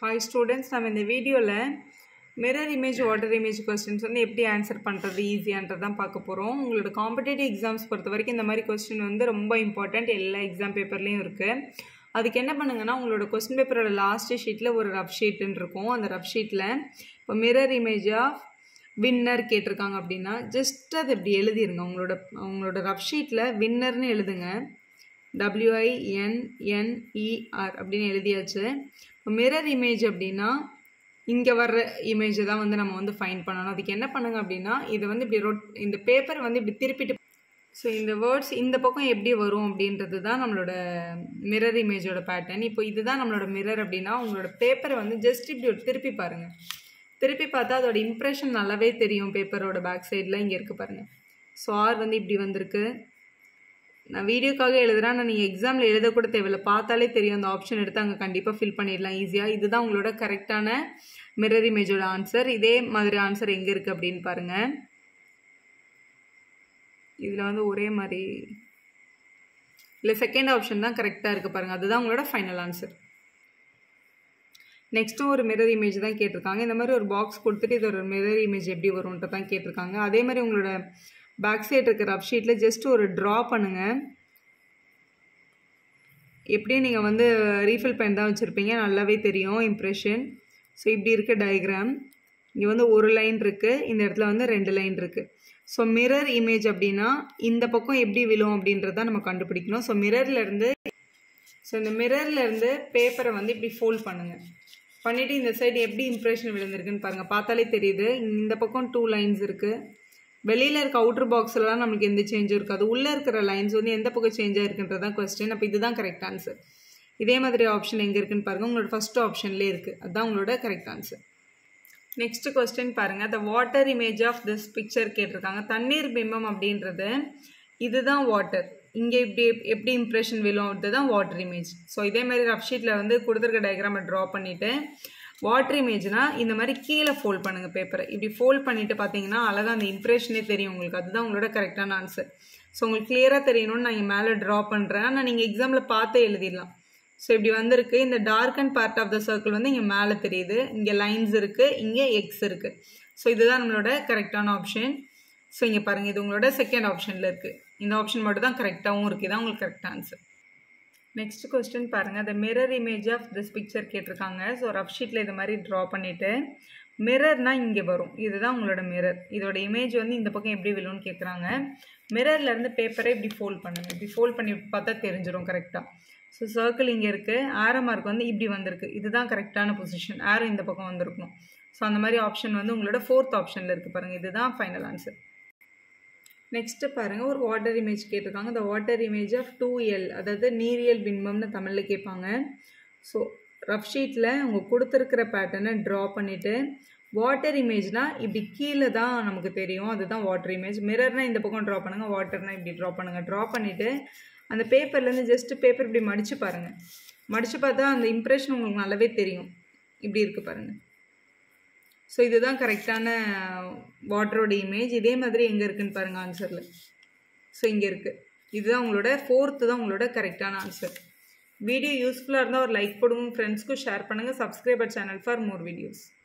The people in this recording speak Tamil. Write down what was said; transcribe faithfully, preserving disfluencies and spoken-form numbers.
Hi students, நம்ம இந்த வீடியோல mirror image water image questions வந்து எப்படி ஆன்சர் பண்றது ஈஸியான்றத தான் பார்க்க போறோம். உங்களோட காம்படிட்டிவ் எக்ஸாம்ஸ் பொறுத்தவரைக்கும் இந்த மாதிரி क्वेश्चन வந்து ரொம்ப இம்பார்ட்டன்ட். எல்லா எக்ஸாம் பேப்பர்லயும் இருக்கு. அதுக்கு என்ன பண்ணுங்கன்னா உங்களோட क्वेश्चन பேப்பரோட லாஸ்ட் ஷீட்ல ஒரு ரஃப் ஷீட்னு இருக்கும். அந்த ரஃப் ஷீட்ல இப்போ mirror image ஆஃப் வின்னர் கேட்டிருக்காங்க அப்படின்னா ஜஸ்ட் அதை இப்படி எழுதிருங்க. உங்களோட உங்களோட ரஃப் ஷீட்ல வின்னர்னு எழுதுங்க. W I N N E R அப்படின்னு எழுதியாச்சு. மிரர் இமேஜ் அப்படின்னா இங்கே வர்ற இமேஜை தான் வந்து நம்ம வந்து ஃபைண்ட் பண்ணணும். அதுக்கு என்ன பண்ணுங்க அப்படின்னா இதை வந்து இப்படி ரொட் இந்த பேப்பர் வந்து இப்படி திருப்பிட்டு ஸோ இந்த வேர்ட்ஸ் இந்த பக்கம் எப்படி வரும் அப்படின்றது தான் நம்மளோட மிரர் இமேஜோட பேட்டர்ன். இப்போ இதுதான் நம்மளோட மிரர் அப்படின்னா உங்களோட பேப்பரை வந்து ஜஸ்ட் இப்படி ஒரு திருப்பி பாருங்கள். திருப்பி பார்த்தா அதோட இம்ப்ரெஷன் நல்லாவே தெரியும். பேப்பரோட பேக் சைடில் இங்கே இருக்குது பாருங்கள். ஸோ ஆர் வந்து இப்படி வந்திருக்கு. நான் வீடியோக்காக எழுதுறேன். நான் நீங்கள் எக்ஸாமில் எழுதக்கூட தேவையில்லை, பார்த்தாலே தெரியும். அந்த ஆப்ஷன் எடுத்து அங்கே கண்டிப்பாக ஃபில் பண்ணிடலாம் ஈஸியாக. இதுதான் உங்களோட கரெக்டான மிரர் இமேஜோட ஆன்சர். இதே மாதிரி ஆன்சர் எங்கே இருக்குது அப்படின்னு பாருங்கள். இதில் வந்து ஒரே மாதிரி இல்லை, செகண்ட் ஆப்ஷன் தான் கரெக்டாக இருக்குது பாருங்கள். அதுதான் உங்களோட ஃபைனல் ஆன்சர். நெக்ஸ்ட்டும் ஒரு மிரர் இமேஜ் தான் கேட்டிருக்காங்க. இந்த மாதிரி ஒரு பாக்ஸ் கொடுத்துட்டு இது ஒரு மிரர் இமேஜ் எப்படி வரும்ன்ட்டு தான் கேட்டிருக்காங்க. அதே மாதிரி உங்களோட பேக் சைடு இருக்கிற ரஃப் ஷீட்டில் ஜஸ்ட் ஒரு ட்ரா பண்ணுங்கள். எப்படியும் நீங்கள் வந்து ரீஃபில் பென் தான் வச்சுருப்பீங்க, நல்லாவே தெரியும் இம்ப்ரெஷன். ஸோ இப்படி இருக்க டயக்ராம் இங்கே வந்து ஒரு லைன் இருக்குது, இந்த இடத்துல வந்து ரெண்டு லைன் இருக்குது. ஸோ மிரர் இமேஜ் அப்படின்னா இந்த பக்கம் எப்படி விழும் அப்படின்றத நம்ம கண்டுபிடிக்கணும். ஸோ மிரர்லேருந்து ஸோ இந்த மிரர்லேருந்து பேப்பரை வந்து இப்படி ஃபோல்ட் பண்ணுங்கள். பண்ணிவிட்டு இந்த சைடு எப்படி இம்ப்ரெஷன் விழுந்திருக்குன்னு பாருங்கள். பார்த்தாலே தெரியுது. இந்த பக்கம் டூ லைன்ஸ் இருக்குது. வெளியில் இருக்க அவுட்டர் பாக்ஸ்லாம் நம்மளுக்கு எந்த சேஞ்சும் இருக்காது. உள்ளே இருக்கிற லைன்ஸ் வந்து எந்த பக்கம் சேஞ்ச் ஆகிருக்குன்றது தான் கொஸ்டின். அப்போ இதுதான் கரெக்ட் ஆன்சர். இதே மாதிரி ஆப்ஷன் எங்கே இருக்குன்னு பாருங்கள். உங்களோட ஃபஸ்ட் ஆப்ஷன்லேயே இருக்குது. அதுதான் உங்களோட கரெக்ட் ஆன்சர். நெக்ஸ்ட் கொஸ்டின் பாருங்கள். The water image of this picture கேட்டிருக்காங்க. தண்ணீர் பிம்பம் அப்படின்றது இதுதான் வாட்டர். இங்கே இப்படி எப்படி இம்ப்ரெஷன் விழும் அதுதான் வாட்டர் இமேஜ். ஸோ இதே மாதிரி ரஃப் ஷீட்டில் வந்து கொடுத்துருக்க டயக்ராமை ட்ரா பண்ணிவிட்டு வாட்டர் இமேஜ்னால் இந்த மாதிரி கீழே ஃபோல்ட் பண்ணுங்கள் பேப்பரை. இப்படி ஃபோல்ட் பண்ணிவிட்டு பார்த்தீங்கன்னா அழகாக அந்த இம்ப்ரெஷனே தெரியும் உங்களுக்கு. அதுதான் உங்களோட கரெக்டான ஆன்சர். ஸோ உங்களுக்கு கிளியராக தெரியணும்னு நான் இங்கே மேலே ட்ரா பண்ணுறேன். ஆனால் நீங்கள் எக்ஸாமில் பார்த்தே எழுதிடலாம். ஸோ இப்படி வந்திருக்கு. இந்த dark and part of the circle வந்து இங்கே மேலே தெரியுது. இங்கே லைன்ஸ் இருக்குது, இங்கே எக்ஸ் இருக்குது. ஸோ இதுதான் நம்மளோட கரெக்டான ஆப்ஷன். ஸோ இங்கே பாருங்கள், இது உங்களோட செகண்ட் ஆப்ஷனில் இருக்குது. இந்த ஆப்ஷன் மட்டும் தான் கரெக்டாகவும் இருக்குது. இதான் உங்களுக்கு கரெக்ட் ஆன்சர். நெக்ஸ்ட் கொஸ்டின் பாருங்கள். The mirror image of this picture கேட்டிருக்காங்க. ஸோ ரஃப் ஷீட்டில் இது மாதிரி ட்ரா பண்ணிவிட்டு மிரர்னால் இங்கே வரும். இதுதான் உங்களோட மிரர். இதோட இமேஜ் வந்து இந்த பக்கம் எப்படி விழும்னு கேட்குறாங்க. மிரர்லேருந்து பேப்பரை இப்படி ஃபோல்ட் பண்ணுங்கள். இப்படி ஃபோல்ட் பண்ணி பார்த்தா தெரிஞ்சிடும் கரெக்டாக. ஸோ சர்க்கிள் இங்கே இருக்குது, ஆரோ மார்க் வந்து இப்படி வந்திருக்கு. இதுதான் கரெக்டான பொசிஷன். ஆரோ இந்த பக்கம் வந்திருக்கணும். ஸோ அந்த மாதிரி ஆப்ஷன் வந்து உங்களோட ஃபோர்த் ஆப்ஷனில் இருக்குது பாருங்கள். இதுதான் ஃபைனல் ஆன்சர். நெக்ஸ்ட்டு பாருங்கள், ஒரு வாட்டர் இமேஜ் கேட்டிருக்காங்க. இந்த water image of two L அதாவது நீரியல் பிம்பம்னு தமிழில் கேட்பாங்க. ஸோ ரஃப் ஷீட்டில் அவங்க கொடுத்துருக்கிற பேட்டர்னை ட்ரா பண்ணிவிட்டு வாட்டர் இமேஜ்னால் இப்படி கீழே தான் நமக்கு தெரியும். அதுதான் வாட்டர் இமேஜ். மிரர்னால் இந்த பக்கம் ட்ரா பண்ணுங்கள், வாட்டர்னால் இப்படி ட்ரா பண்ணுங்கள். ட்ரா பண்ணிவிட்டு அந்த பேப்பர்லேருந்து ஜஸ்ட்டு பேப்பர் இப்படி மடித்து பாருங்கள். மடித்து பார்த்தா அந்த இம்ப்ரெஷன் உங்களுக்கு நல்லாவே தெரியும். இப்படி இருக்குது பாருங்கள். ஸோ இதுதான் கரெக்டான வாட்டரோட இமேஜ். இதே மாதிரி எங்கே இருக்குதுன்னு பாருங்கள் ஆன்சரில். ஸோ இங்கே இருக்குது. இதுதான் உங்களோட ஃபோர்த்து தான் உங்களோட கரெக்டான ஆன்சர். வீடியோ யூஸ்ஃபுல்லாக இருந்தால் ஒரு லைக் போடுங்க, ஃப்ரெண்ட்ஸ்க்கும் ஷேர் பண்ணுங்கள். Subscriber channel for more videos.